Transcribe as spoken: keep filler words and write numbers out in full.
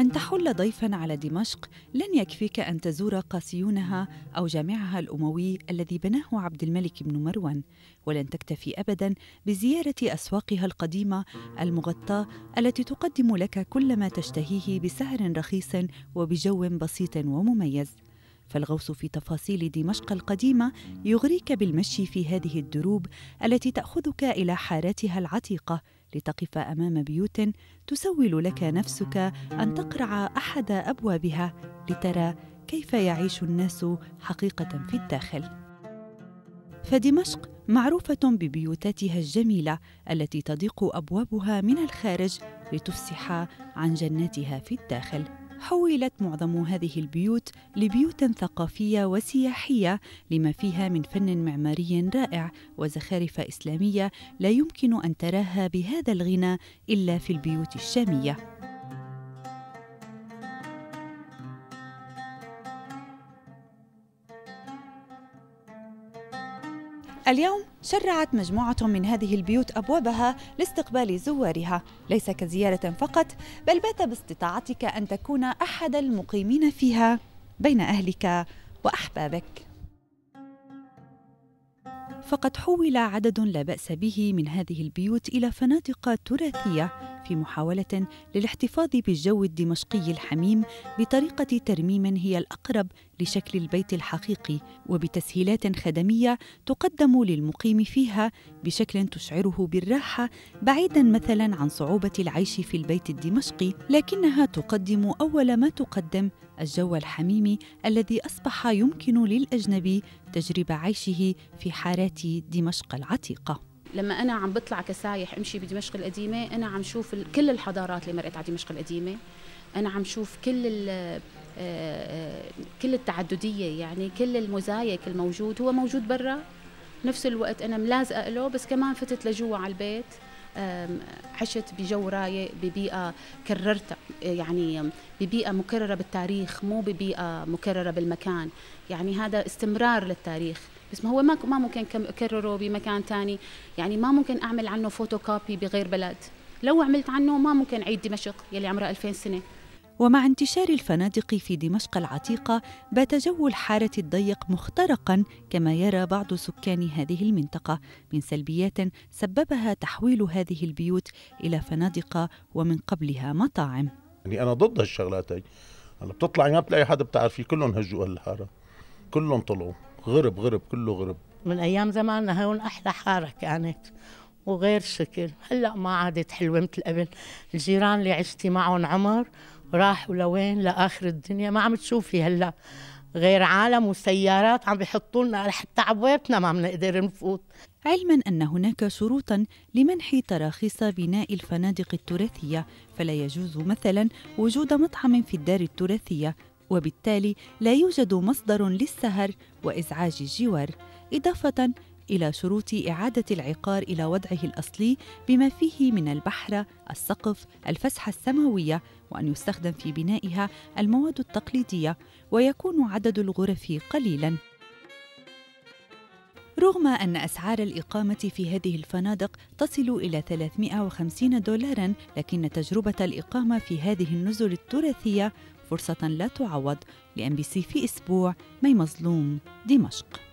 أن تحل ضيفاً على دمشق لن يكفيك أن تزور قاسيونها أو جامعها الأموي الذي بناه عبد الملك بن مروان، ولن تكتفي أبداً بزيارة أسواقها القديمة المغطاة التي تقدم لك كل ما تشتهيه بسعر رخيص وبجو بسيط ومميز. فالغوص في تفاصيل دمشق القديمة يغريك بالمشي في هذه الدروب التي تأخذك إلى حاراتها العتيقة لتقف أمام بيوت تسول لك نفسك أن تقرع أحد أبوابها لترى كيف يعيش الناس حقيقة في الداخل. فدمشق معروفة ببيوتاتها الجميلة التي تضيق أبوابها من الخارج لتفسح عن جناتها في الداخل. حولت معظم هذه البيوت لبيوت ثقافية وسياحية لما فيها من فن معماري رائع وزخارف إسلامية لا يمكن أن تراها بهذا الغنى إلا في البيوت الشامية. اليوم شرعت مجموعة من هذه البيوت أبوابها لاستقبال زوارها، ليس كزيارة فقط، بل بات باستطاعتك أن تكون أحد المقيمين فيها بين أهلك وأحبابك. فقد حول عدد لا بأس به من هذه البيوت إلى فنادق تراثية في محاولة للاحتفاظ بالجو الدمشقي الحميم بطريقة ترميم هي الأقرب لشكل البيت الحقيقي، وبتسهيلات خدمية تقدم للمقيم فيها بشكل تشعره بالراحة، بعيداً مثلاً عن صعوبة العيش في البيت الدمشقي، لكنها تقدم أول ما تقدم الجو الحميمي الذي أصبح يمكن للأجنبي تجربة عيشه في حارات دمشق العتيقة. لما أنا عم بطلع كسايح أمشي بدمشق القديمة، أنا عم شوف كل الحضارات اللي مرقت على دمشق القديمة، أنا عم شوف كل كل التعددية، يعني كل الموزايك الموجود هو موجود برا، نفس الوقت أنا ملازقة له، بس كمان فتت لجوا على البيت، عشت بجو رايق ببيئة كررتها، يعني ببيئة مكررة بالتاريخ مو ببيئة مكررة بالمكان، يعني هذا استمرار للتاريخ، بس ما هو ما ما ممكن أكرره بمكان تاني، يعني ما ممكن أعمل عنه فوتوكوبي بغير بلد، لو عملت عنه ما ممكن أعيد دمشق يلي عمرها ألفين سنة. ومع انتشار الفنادق في دمشق العتيقة بات جو الحارة الضيق مخترقاً كما يرى بعض سكان هذه المنطقة من سلبيات سببها تحويل هذه البيوت إلى فنادق ومن قبلها مطاعم. يعني أنا ضد هالشغلات هي، هلا بتطلعي ما بتلاقي حدا بتعرفيه، كلهم هجوا هالحارة، كلهم طلعوا غرب غرب كله غرب. من أيام زماننا هون أحلى حارة كانت وغير شكل، هلأ ما عادت حلوة مثل قبل. الجيران اللي عشتي معهم عمر راحوا لوين؟ لآخر الدنيا، ما عم تشوفي هلأ غير عالم وسيارات عم بيحطوا لنا حتى عبوابتنا ما بنقدر نفوت. علما أن هناك شروطا لمنح تراخيص بناء الفنادق التراثية، فلا يجوز مثلا وجود مطعم في الدار التراثية، وبالتالي لا يوجد مصدر للسهر وإزعاج الجوار، إضافة إلى شروط إعادة العقار إلى وضعه الأصلي بما فيه من البحر، السقف، الفسحة السماوية، وأن يستخدم في بنائها المواد التقليدية، ويكون عدد الغرف قليلاً. رغم أن أسعار الإقامة في هذه الفنادق تصل إلى ثلاثمائة وخمسين دولاراً، لكن تجربة الإقامة في هذه النزل التراثية فرصة لا تعوض. لإم بي سي في أسبوع، مي مظلوم، دمشق.